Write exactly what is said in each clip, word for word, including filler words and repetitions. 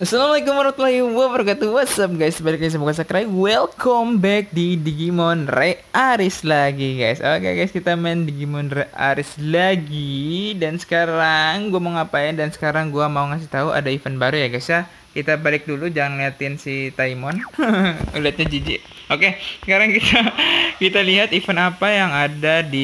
Assalamualaikum warahmatullahi wabarakatuh. What's up guys, balik lagi sama gue Sakrai. Welcome back di Digimon Re Aris lagi guys. Oke guys, kita main Digimon Re Aris lagi. Dan sekarang gue mau ngapain? Dan sekarang gue mau ngasih tahu ada event baru ya guys ya. Kita balik dulu, jangan liatin si Taimon. Lihatnya jijik. Oke, sekarang kita kita lihat event apa yang ada di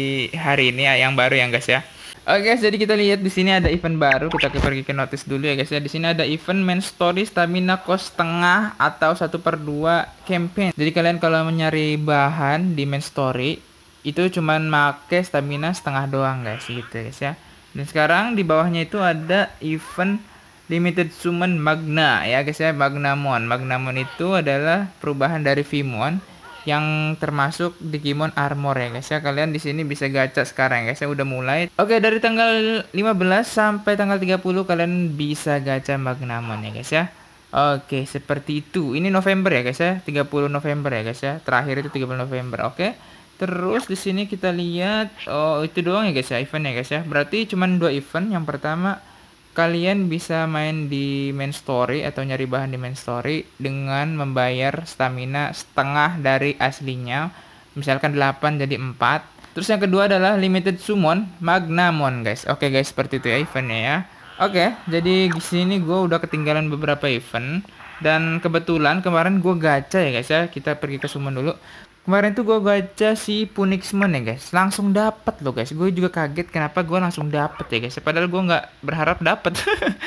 hari ini ya, yang baru ya guys ya. Oke guys, jadi kita lihat di sini ada event baru. Kita pergi ke notice dulu ya guys ya. Di sini ada event main story stamina cost setengah atau satu per dua campaign. Jadi kalian kalau mencari bahan di main story itu cuman make stamina setengah doang guys, gitu guys ya. Dan sekarang di bawahnya itu ada event limited summon Magna ya guys ya, Magnamon. Magnamon itu adalah perubahan dari Vimon yang termasuk Digimon Armor ya guys ya. Kalian di sini bisa gacha sekarang ya guys ya, udah mulai. Oke, dari tanggal lima belas sampai tanggal tiga puluh kalian bisa gacha Magnamon ya guys ya. Oke, seperti itu. Ini November ya guys ya, tiga puluh November ya guys ya. Terakhir itu tiga puluh November. Oke. Terus di sini kita lihat, oh itu doang ya guys ya, event ya guys ya. Berarti cuman dua event. Yang pertama, kalian bisa main di main story atau nyari bahan di main story dengan membayar stamina setengah dari aslinya. Misalkan delapan jadi empat. Terus yang kedua adalah limited summon Magnamon guys. Oke guys, seperti itu ya eventnya ya. Oke, jadi di sini gue udah ketinggalan beberapa event. Dan kebetulan kemarin gue gacha ya guys ya. Kita pergi ke summon dulu. Kemarin tuh gue gacha si Punixmon ya guys, langsung dapet loh guys. Gue juga kaget kenapa gue langsung dapet ya guys. Padahal gue nggak berharap dapet,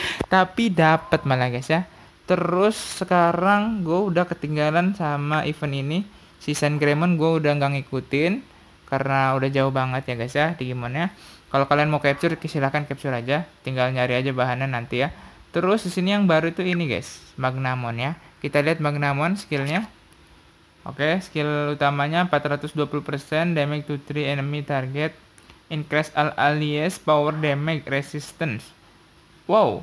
tapi dapet malah guys ya. Terus sekarang gue udah ketinggalan sama event ini. Si Sangreamon gue udah nggak ngikutin karena udah jauh banget ya guys ya Digimonnya. Kalau kalian mau capture, silahkan capture aja. Tinggal nyari aja bahannya nanti ya. Terus di sini yang baru itu ini guys, Magnamon ya. Kita lihat Magnamon skillnya. Oke, skill utamanya empat ratus dua puluh persen damage to three enemy target, increase all allies power damage resistance. Wow,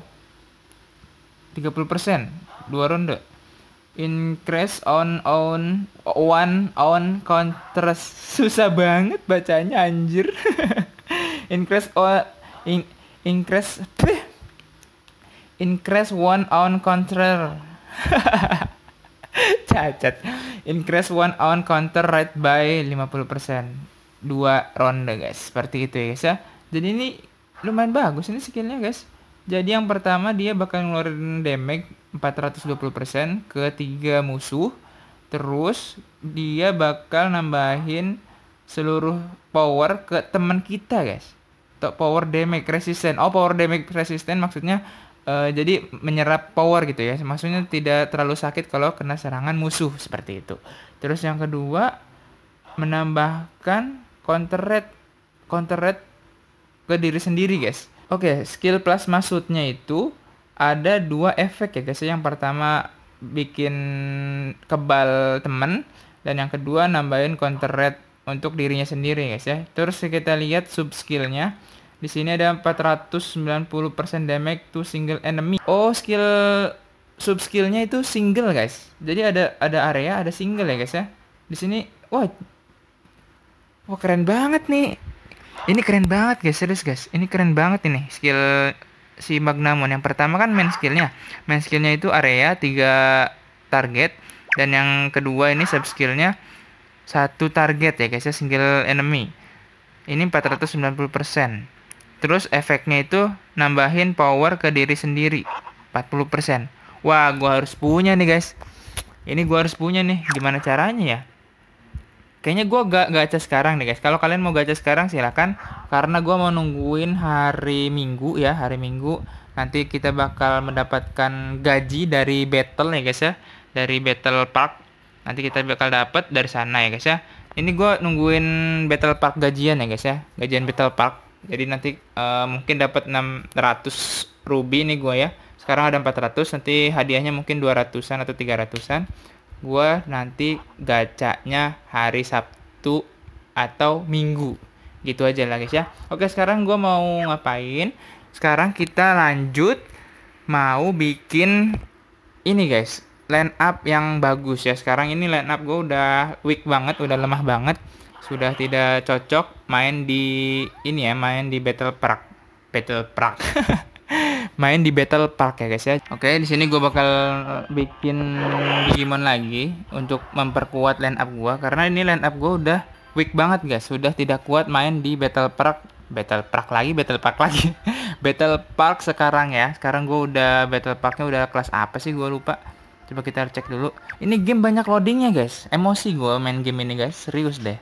tiga puluh persen dua ronde. Increase on on one on counter. Susah banget bacanya anjir. Increase on in, increase increase one on counter. Cacat. Increase one on counter rate by lima puluh persen. Dua ronde guys. Seperti itu ya guys ya. Jadi ini lumayan bagus ini skillnya guys. Jadi yang pertama dia bakal ngeluarin damage empat ratus dua puluh persen ke tiga musuh. Terus dia bakal nambahin seluruh power ke teman kita guys. Untuk power damage resistant. Oh, power damage resistant maksudnya Uh, jadi menyerap power gitu ya. Maksudnya tidak terlalu sakit kalau kena serangan musuh seperti itu. Terus yang kedua, menambahkan counter rate counter rate ke diri sendiri guys. Oke, skill plasma suitnya itu ada dua efek ya guys. Yang pertama bikin kebal temen, dan yang kedua nambahin counter rate untuk dirinya sendiri guys ya. Terus kita lihat sub skillnya. Di sini ada empat ratus sembilan puluh persen damage to single enemy. Oh, skill sub skillnya itu single guys. Jadi ada ada area, ada single ya guys ya. Di sini, wah, wah keren banget nih. Ini keren banget guys, serius guys. Ini keren banget ini skill si Magnamon. Yang pertama kan main skillnya. Main skillnya itu area tiga target, dan yang kedua ini sub skillnya satu target ya guys ya, single enemy. Ini empat ratus sembilan puluh persen. Terus efeknya itu nambahin power ke diri sendiri empat puluh persen. Wah, gua harus punya nih guys. Ini gua harus punya nih. Gimana caranya ya? Kayaknya gua gak gacha sekarang nih guys. Kalau kalian mau gacha sekarang silakan. Karena gua mau nungguin hari Minggu ya, hari Minggu. Nanti kita bakal mendapatkan gaji dari battle ya guys ya. Dari Battle Park. Nanti kita bakal dapat dari sana ya guys ya. Ini gua nungguin Battle Park gajian ya guys ya. Gajian Battle Park. Jadi nanti uh, mungkin dapat enam ratus ruby nih gua ya. Sekarang ada empat ratus, nanti hadiahnya mungkin dua ratusan atau tiga ratusan. Gua nanti gacanya hari Sabtu atau Minggu. Gitu aja lah guys ya. Oke, sekarang gua mau ngapain? Sekarang kita lanjut mau bikin ini guys, line up yang bagus ya. Sekarang ini line up gua udah weak banget, udah lemah banget. Sudah tidak cocok main di ini ya, main di Battle Park. Battle Park. main di Battle Park ya guys ya. Oke, di sini gue bakal bikin Digimon lagi untuk memperkuat line up gue, karena ini line up gue udah weak banget guys, sudah tidak kuat main di Battle Park. Battle Park lagi, Battle Park lagi. Battle Park sekarang ya. Sekarang gue udah Battle Parknya udah kelas apa sih, gue lupa. Coba kita cek dulu. Ini game banyak loadingnya guys. Emosi gue main game ini guys, serius deh.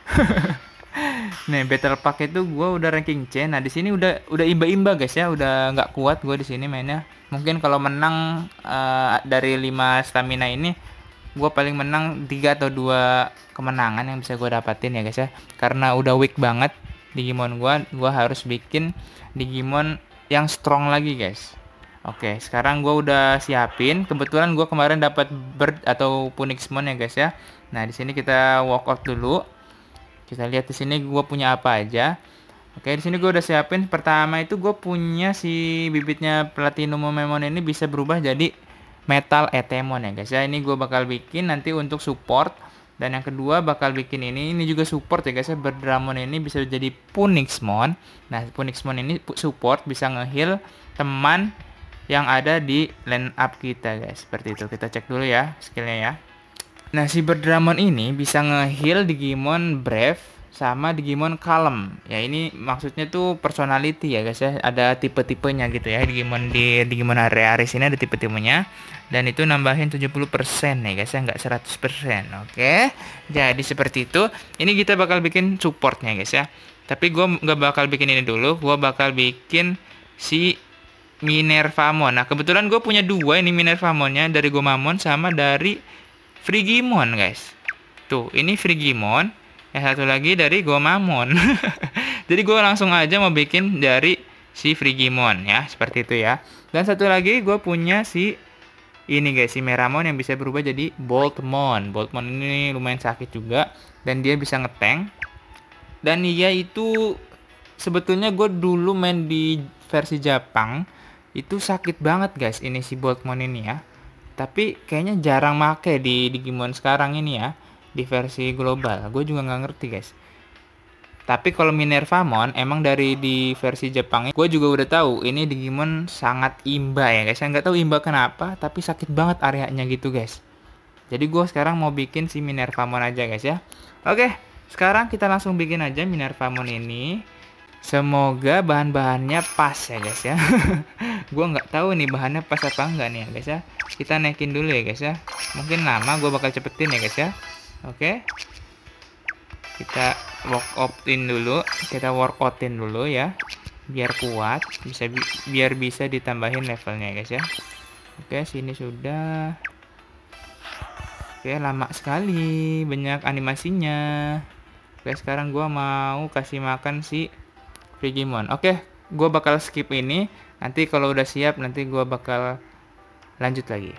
Nih Battle Park itu gue udah ranking C. Nah di sini udah udah imba-imba guys ya, udah nggak kuat gue di sini mainnya. Mungkin kalau menang uh, dari lima stamina ini, gue paling menang tiga atau dua kemenangan yang bisa gue dapatin ya guys ya. Karena udah weak banget Digimon gue, gue harus bikin Digimon yang strong lagi guys. Oke, sekarang gue udah siapin. Kebetulan gue kemarin dapat Bird atau Punixmon ya guys ya. Nah di sini kita walk out dulu. Kita lihat di sini gue punya apa aja. Oke, di sini gue udah siapin. Pertama itu gue punya si bibitnya Platinum Memon ini bisa berubah jadi Metal Etemon ya guys ya. Ini gue bakal bikin nanti untuk support. Dan yang kedua bakal bikin ini, ini juga support ya guys ya. Birdramon ini bisa jadi Punixmon. Nah, Punixmon ini support, bisa nge-heal teman yang ada di line up kita guys. Seperti itu. Kita cek dulu ya skillnya ya. Nah, si Birdramon ini bisa nge-heal Digimon Brave sama Digimon Calm. Ya, ini maksudnya tuh personality ya guys ya. Ada tipe-tipenya gitu ya. Digimon di Digimon Ares ini ada tipe-tipenya. Dan itu nambahin tujuh puluh persen ya guys ya, nggak seratus persen. Oke. Jadi seperti itu. Ini kita bakal bikin supportnya guys ya. Tapi gue nggak bakal bikin ini dulu. Gue bakal bikin si Minervamon. Nah, kebetulan gue punya dua ini Minervamonnya, dari Gomamon sama dari Frigimon guys. Tuh, ini Frigimon. Yang satu lagi dari Gomamon. Jadi gue langsung aja mau bikin dari si Frigimon ya, seperti itu ya. Dan satu lagi gue punya si ini guys, si Meramon yang bisa berubah jadi Boltmon. Boltmon ini lumayan sakit juga dan dia bisa ngetank. Dan dia itu sebetulnya gue dulu main di versi Jepang itu sakit banget guys ini si Boltmon ini ya. Tapi kayaknya jarang make di Digimon sekarang ini ya, di versi global. Gue juga nggak ngerti guys. Tapi kalau Minervamon emang dari di versi Jepang, gue juga udah tahu ini Digimon sangat imba ya guys. Saya nggak tahu imba kenapa, tapi sakit banget areanya gitu guys. Jadi gue sekarang mau bikin si Minervamon aja guys ya. Oke, sekarang kita langsung bikin aja Minervamon ini. Semoga bahan-bahannya pas ya guys ya. Gue nggak tahu nih bahannya pas apa enggak nih ya guys ya. Kita naikin dulu ya guys ya. Mungkin lama, gue bakal cepetin ya guys ya. Oke. Kita workoutin dulu, kita workoutin dulu ya, biar kuat, bisa bi biar bisa ditambahin levelnya guys ya. Oke, sini sudah. Oke, lama sekali, banyak animasinya. Oke, sekarang gua mau kasih makan si Frigimon. Oke, gua bakal skip ini. Nanti kalau udah siap, nanti gua bakal lanjut lagi.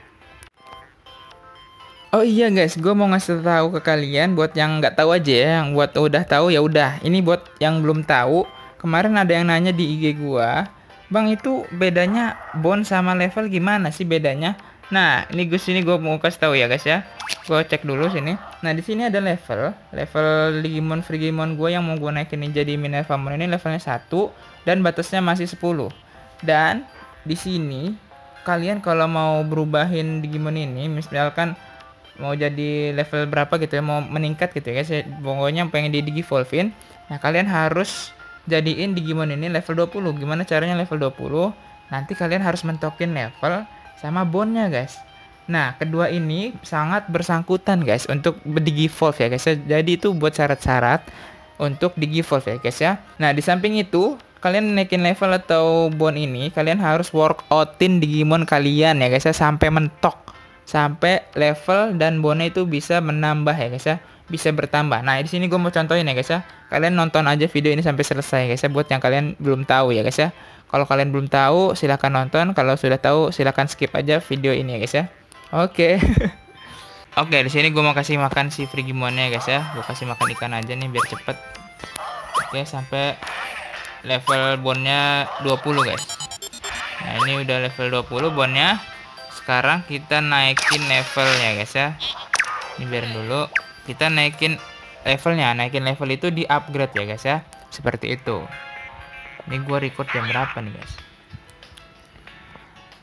Oh iya guys, gue mau ngasih tahu ke kalian buat yang nggak tahu aja ya, yang buat udah tahu ya udah. Ini buat yang belum tahu, kemarin ada yang nanya di I G gue, bang itu bedanya bond sama level gimana sih bedanya? Nah ini gue sini gue mau kasih tahu ya guys ya. Gue cek dulu sini. Nah di sini ada level, level Digimon Frigimon gue yang mau gue naikin jadi Minervamon ini levelnya satu dan batasnya masih sepuluh. Dan di sini kalian kalau mau berubahin Digimon ini, misalkan mau jadi level berapa gitu ya, mau meningkat gitu ya guys, pokoknya pengen di Digivolvein, nah kalian harus jadiin Digimon ini level dua puluh. Gimana caranya level dua puluh? Nanti kalian harus mentokin level sama bondnya guys. Nah kedua ini sangat bersangkutan guys untuk Digivolve ya guys ya. Jadi itu buat syarat-syarat untuk Digivolve ya guys ya. Nah di samping itu kalian naikin level atau bond ini, kalian harus workoutin Digimon kalian ya guys ya sampai mentok, sampai level dan bone itu bisa menambah ya guys ya, bisa bertambah. Nah di sini gue mau contohin ya guys ya, kalian nonton aja video ini sampai selesai guys ya, buat yang kalian belum tahu ya guys ya. Kalau kalian belum tahu silahkan nonton, kalau sudah tahu silahkan skip aja video ini ya guys ya. Oke. Oke, di sini gue mau kasih makan si Frigimonnya guys ya, gue kasih makan ikan aja nih biar cepet. Oke, sampai level bondnya dua puluh guys. Nah ini udah level dua puluh bondnya. Sekarang kita naikin levelnya guys ya. Ini biarin dulu. Kita naikin levelnya. Naikin level itu di upgrade ya guys ya. Seperti itu. Ini gua record jam berapa nih guys?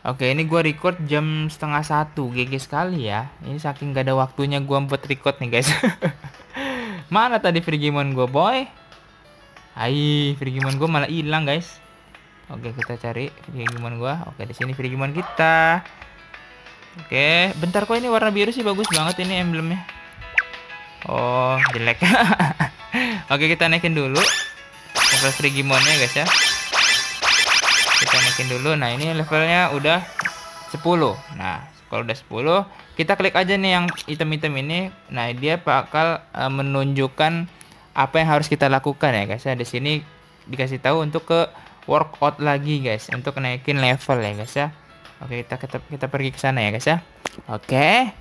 Oke, ini gua record jam setengah satu, G G sekali ya. Ini saking gak ada waktunya gua buat record nih guys. Mana tadi Frigimon gua boy? Hai, Frigimon gua malah hilang guys. Oke, kita cari Frigimon gua. Oke, di sini Frigimon kita. Oke, bentar, kok ini warna biru sih, bagus banget ini emblemnya. Oh, jelek. Oke, kita naikin dulu level Frigimonnya guys ya. Kita naikin dulu. Nah, ini levelnya udah sepuluh. Nah, kalau udah sepuluh, kita klik aja nih yang item-item ini. Nah, dia bakal uh, menunjukkan apa yang harus kita lakukan ya guys ya. Di sini dikasih tahu untuk ke workout lagi guys, untuk naikin level ya guys ya. Oke, kita kita, kita pergi ke sana ya guys ya. Oke.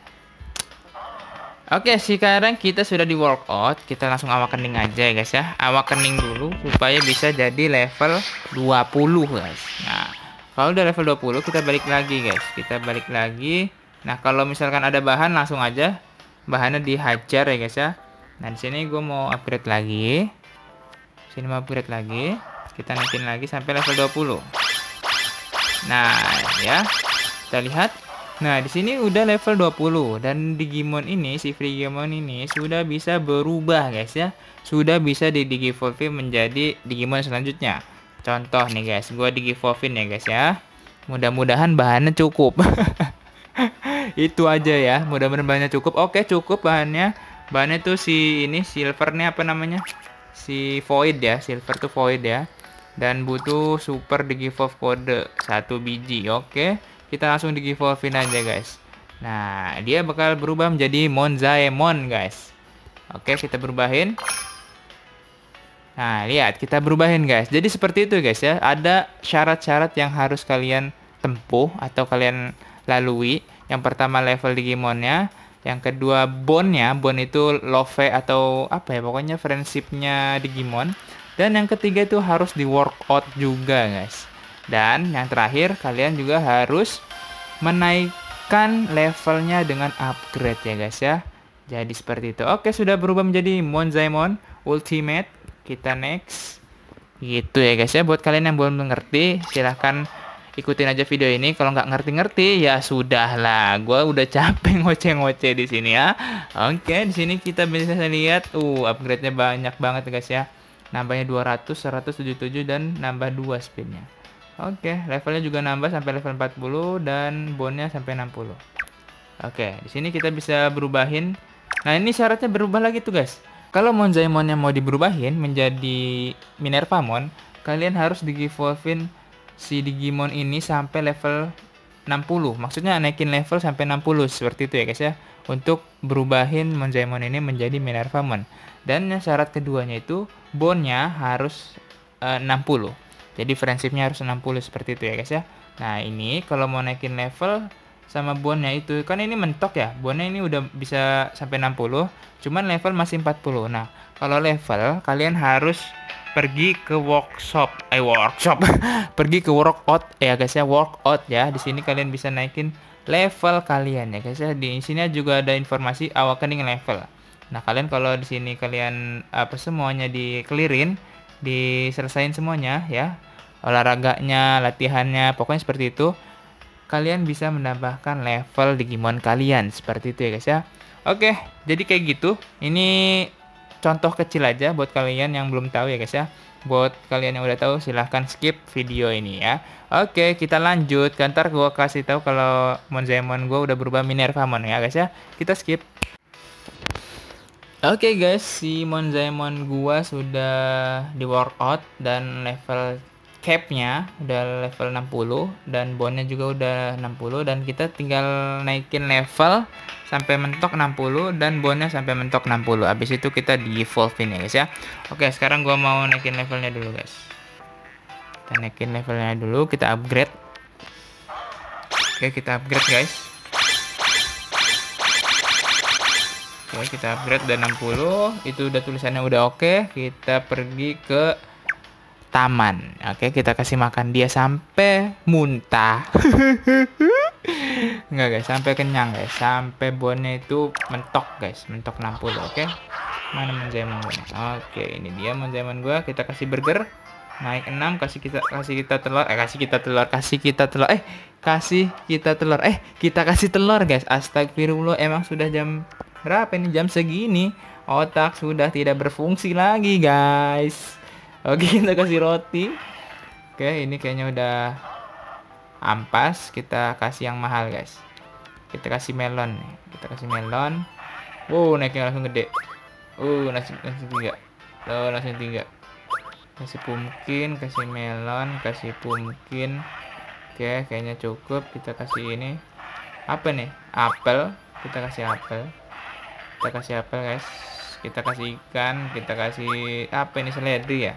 Oke, sekarang kita sudah di workout. Kita langsung awakening aja ya guys ya. Awakening dulu supaya bisa jadi level dua puluh guys. Nah, kalau udah level dua puluh kita balik lagi guys. Kita balik lagi. Nah, kalau misalkan ada bahan langsung aja bahannya dihajar ya guys ya. Nah, di sini gue mau upgrade lagi. Sini mau upgrade lagi. Kita naikin lagi sampai level dua puluh. Nah, ya. Kita lihat. Nah, di sini udah level dua puluh dan Digimon ini, si Frigimon ini sudah bisa berubah guys ya. Sudah bisa di Digivolve menjadi Digimon selanjutnya. Contoh nih guys, gua Digivolve ya guys ya. Mudah-mudahan bahannya cukup. Itu aja ya, mudah-mudahan bahannya cukup. Oke, cukup bahannya. Bahannya tuh si ini silver nih, apa namanya? Si Void ya, silver tuh Void ya. Dan butuh super Digivolve kode satu biji. Oke. Kita langsung Digivolve-in aja guys. Nah, dia bakal berubah menjadi Monzaemon guys. Oke, kita berubahin. Nah, lihat, kita berubahin guys. Jadi seperti itu guys ya. Ada syarat-syarat yang harus kalian tempuh atau kalian lalui. Yang pertama level Digimonnya. Yang kedua bondnya. Bond itu love atau apa ya, pokoknya friendship-nya Digimon. Dan yang ketiga itu harus di workout juga guys. Dan yang terakhir, kalian juga harus menaikkan levelnya dengan upgrade ya guys ya. Jadi seperti itu. Oke, sudah berubah menjadi Monzaemon Ultimate. Kita next. Gitu ya guys ya. Buat kalian yang belum mengerti, silahkan ikutin aja video ini. Kalau nggak ngerti-ngerti, ya sudah lah. Gue udah capek ngoceh-ngoceh di sini ya. Oke, di sini kita bisa lihat, uh, upgrade-nya banyak banget guys ya. Nambahnya dua ratus, seratus tujuh puluh tujuh dan nambah dua speednya. Oke, levelnya juga nambah sampai level empat puluh dan bondnya sampai enam puluh. Oke, di sini kita bisa berubahin. Nah, ini syaratnya berubah lagi tuh guys. Kalau Monzaemonnya mau diberubahin menjadi Minervamon, kalian harus Digivolve-in si Digimon ini sampai level enam puluh. Maksudnya naikin level sampai enam puluh seperti itu ya guys ya. Untuk berubahin Monzaemon ini menjadi Minervamon. Dan syarat keduanya itu bondnya harus uh, enam puluh. Jadi friendship-nya harus enam puluh seperti itu ya guys ya. Nah, ini kalau mau naikin level sama bondnya itu, kan ini mentok ya. Bondnya ini udah bisa sampai enam puluh, cuman level masih empat puluh. Nah, kalau level kalian harus pergi ke workshop. Eh, workshop. Pergi ke workout ya guys ya, workout ya. Di sini kalian bisa naikin level kalian ya guys ya. Di sini juga ada informasi awakening level. Nah, kalian kalau di sini kalian apa semuanya di-clearin, diselesain semuanya ya, olahraganya, latihannya, pokoknya seperti itu, kalian bisa menambahkan level Digimon kalian seperti itu ya guys ya. Oke, jadi kayak gitu. Ini contoh kecil aja buat kalian yang belum tahu ya guys ya. Buat kalian yang udah tahu, silahkan skip video ini ya. Oke, kita lanjut. Ntar gue kasih tahu kalau Monzaemon gue udah berubah Minervamon ya guys ya. Kita skip. Oke okay guys, si Monzaemon gua sudah di workout dan level cap-nya udah level enam puluh dan bondnya juga udah enam puluh, dan kita tinggal naikin level sampai mentok enam puluh dan bondnya sampai mentok enam puluh. Habis itu kita di evolve-in ya guys ya. Oke, okay, sekarang gua mau naikin levelnya dulu guys. Kita naikin levelnya dulu, kita upgrade. Oke, okay, kita upgrade guys. Oke, kita upgrade udah enam puluh. Itu udah tulisannya udah oke. Kita pergi ke taman. Oke, kita kasih makan dia sampai muntah. Enggak guys, sampai kenyang guys. Sampai bondnya itu mentok guys, mentok enam puluh. Oke. Mana Monzaemon gue? Oke, ini dia Monzaemon gue. Kita kasih burger. Naik enam, kasih kita kasih kita telur, eh kasih kita telur, kasih kita telur. Eh, kasih kita telur. Eh, kita kasih telur, guys. Astagfirullah, emang sudah jam berapa ini? Jam segini. Otak sudah tidak berfungsi lagi, guys. Oke, kita kasih roti. Oke, ini kayaknya udah ampas. Kita kasih yang mahal, guys. Kita kasih melon nih. Kita kasih melon. Wow, naiknya langsung gede. Uh, nasi nasi tiga. Oh, nasi tiga. Kasih pumpkin, kasih melon, kasih pumpkin. Oke, kayaknya cukup. Kita kasih ini. Apa nih? Apel. Kita kasih apel. Kita kasih apel, guys. Kita kasih ikan. Kita kasih apa ini? Seledri ya?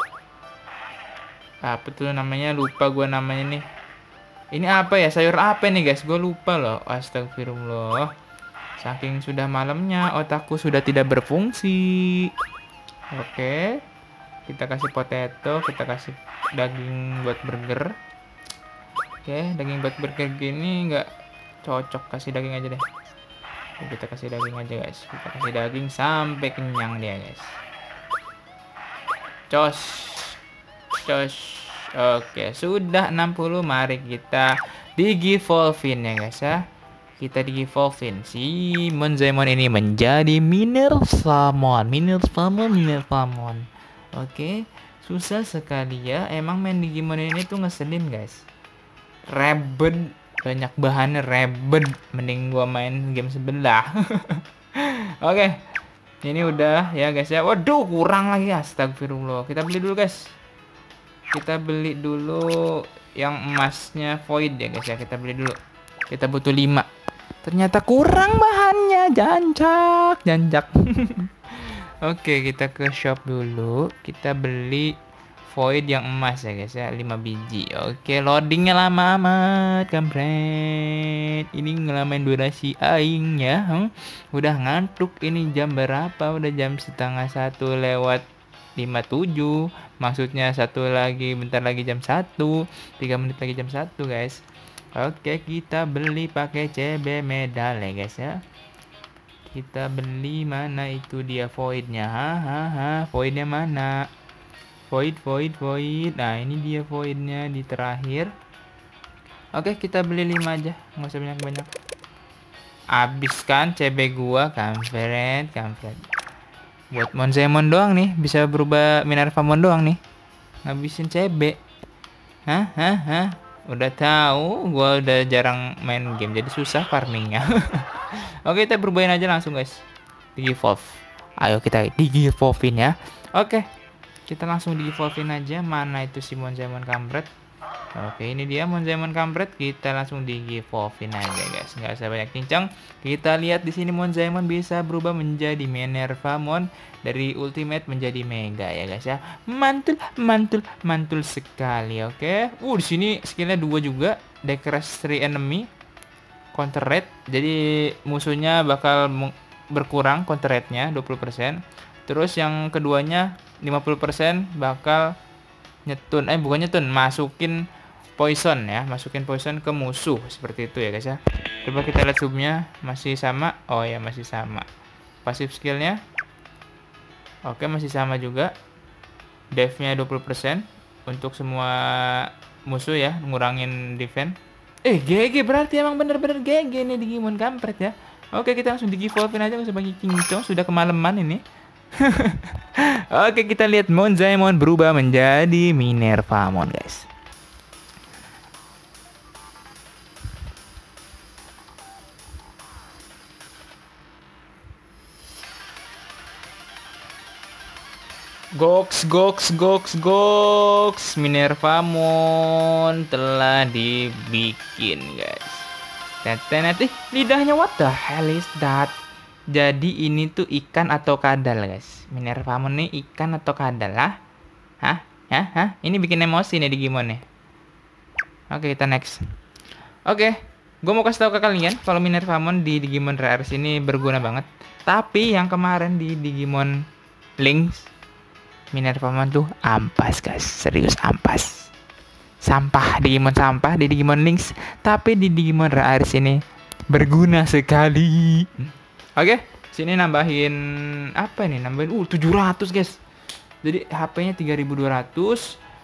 Apa tuh namanya? Lupa gua namanya nih. Ini apa ya? Sayur apa nih, guys? Gue lupa loh. Astagfirullah. Saking sudah malamnya, otakku sudah tidak berfungsi. Oke. Kita kasih potato, kita kasih daging buat burger. Oke, daging buat burger gini nggak cocok. Kasih daging aja deh. Oke, kita kasih daging aja, guys. Kita kasih daging sampai kenyang dia, guys. Cos. Cos. Oke, sudah enam puluh. Mari kita digivolvin ya, guys ya. Kita digivolvin. Si Monzaemon ini menjadi Minervamon. Minervamon, Minervamon. Oke, susah sekali ya. Emang main Digimon ini tuh ngeselin, guys. Rebet. Banyak bahannya rebet. Mending gua main game sebelah. Oke. Ini udah ya, guys ya. Waduh, kurang lagi. Astagfirullah. Kita beli dulu, guys. Kita beli dulu yang emasnya void ya, guys ya. Kita beli dulu. Kita butuh lima. Ternyata kurang bahannya. Jancak, jancak. Oke, kita ke shop dulu. Kita beli void yang emas ya, guys ya. lima biji. Oke, loadingnya lama amat, kampret. Ini ngelamain durasi aing ya. Hmm? Udah ngantuk. Ini jam berapa? Udah jam setengah satu lewat lima puluh tujuh. Maksudnya satu lagi, bentar lagi jam satu. tiga menit lagi jam satu, guys. Oke, kita beli pakai C B medal ya, guys ya. Kita beli, mana itu dia voidnya? Hahaha, voidnya mana? Void, void, void. Nah, ini dia voidnya di terakhir. Oke, kita beli lima aja. Nggak usah banyak-banyak. Habiskan C B gua, kampret, kampret. Buat Monzaemon doang nih, bisa berubah Minervamon doang nih. Ngabisin C B. Hah, hah, hah. Udah tahu, gua udah jarang main game, jadi susah farmingnya. Oke, kita berubahin aja langsung, guys. Digivolve. Ayo kita digivolvein ya. Oke, kita langsung digivolvein aja. Mana itu si Monzaemon kampret? Oke, ini dia Monzaemon kampret. Kita langsung digivolvein aja, guys. Nggak usah banyak cincang. Kita lihat di sini Monzaemon bisa berubah menjadi Minervamon, dari ultimate menjadi mega ya, guys ya. Mantul, mantul, mantul sekali. Oke. Uh, di sini skillnya dua juga. Decrease three enemy. Counter rate. Jadi musuhnya bakal berkurang counter rate-nya dua puluh persen. Terus yang keduanya lima puluh persen bakal nyetun. Eh, bukan nyetun, masukin poison ya, masukin poison ke musuh seperti itu ya, guys ya. Coba kita lihat subnya, masih sama. Oh ya, masih sama. Pasif skillnya oke, masih sama juga. Dev-nya dua puluh persen untuk semua musuh ya, ngurangin defense. Eh, G G berarti emang bener-bener G G nih Digimon kampret ya. Oke, kita langsung digivolvein aja, nggak usah bagi cincong, sudah kemalaman ini. Oke, kita lihat Monzaemon berubah menjadi Minervamon, guys. Goks, goks, goks, goks. Minervamon telah dibikin, guys. Tete nanti lidahnya, what the hell is that? Jadi ini tuh ikan atau kadal, guys. Minervamon nih ikan atau kadal lah? Hah? Hah? Hah? Ini bikin emosi nih Digimon nih. Oke, kita next. Oke, gue mau kasih tahu ke kalian kalau Minervamon di Digimon Re-Aris ini berguna banget. Tapi yang kemarin di Digimon Lynx, Minervamon tuh ampas, guys. Serius ampas. Sampah, Digimon sampah di Digimon Lynx. Tapi di Digimon Re-Aris ini berguna sekali. Oke, sini nambahin apa ini? Nambahin uh tujuh ratus, guys. Jadi H P-nya tiga ribu dua ratus.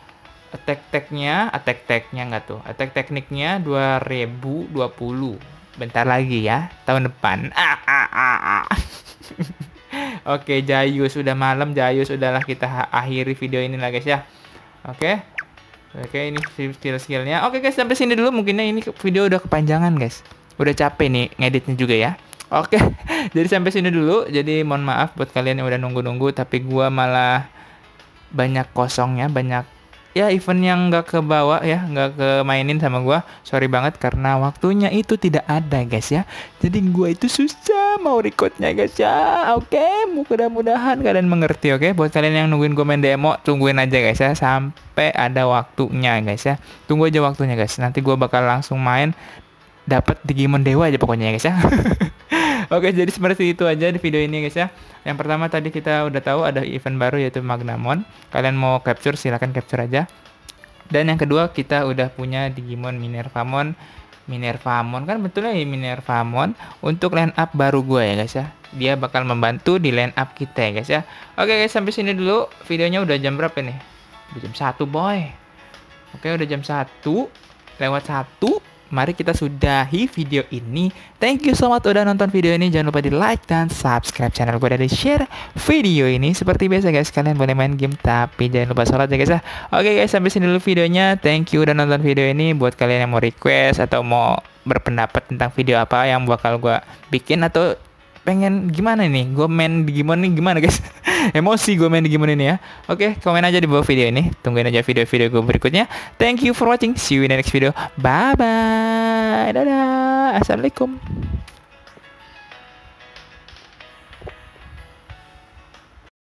attack tag-nya, attack tag-nya nggak tuh? Attack tekniknya dua ribu dua puluh. Bentar lagi ya, tahun depan. Ah, ah, ah, ah. Oke, Jayus udah malam, Jayus udahlah kita akhiri video ini lah guys ya. Oke. Oke, ini skill-skillnya. Oke guys, sampai sini dulu. Mungkinnya ini video udah kepanjangan guys. Udah capek nih ngeditnya juga ya. Oke, jadi sampai sini dulu. Jadi mohon maaf buat kalian yang udah nunggu-nunggu, tapi gua malah banyak kosongnya, banyak ya event yang nggak ke bawah ya, nggak ke mainin sama gua. Sorry banget karena waktunya itu tidak ada guys ya. Jadi gua itu susah mau recordnya guys ya. Oke, mudah-mudahan kalian mengerti. Oke, buat kalian yang nungguin gue main demo, tungguin aja guys ya sampai ada waktunya guys ya. Tunggu aja waktunya guys. Nanti gua bakal langsung main, dapat Digimon Dewa aja pokoknya ya guys ya. Oke, jadi seperti itu aja di video ini guys ya. Yang pertama tadi kita udah tahu ada event baru yaitu Magnamon. Kalian mau capture silahkan capture aja. Dan yang kedua kita udah punya Digimon Minervamon. Minervamon kan betulnya ya Minervamon untuk line up baru gue ya guys ya. Dia bakal membantu di line up kita ya guys ya. Oke guys, sampai sini dulu. Videonya udah jam berapa nih? Udah jam satu boy. Oke, udah jam satu lewat satu. Mari kita sudahi video ini. Thank you so much udah nonton video ini. Jangan lupa di like dan subscribe channel gue dan di share video ini. Seperti biasa guys, kalian boleh main game tapi jangan lupa sholat ya guys ya. Oke guys, sampai sini dulu videonya. Thank you udah nonton video ini. Buat kalian yang mau request atau mau berpendapat tentang video apa yang bakal gue bikin atau pengen gimana nih gue main Digimon nih gimana guys. Emosi gue main Digimon ini ya. Oke, komen aja di bawah video ini. Tungguin aja video-video gue berikutnya. Thank you for watching. See you in the next video. Bye bye. Dadah. Assalamualaikum.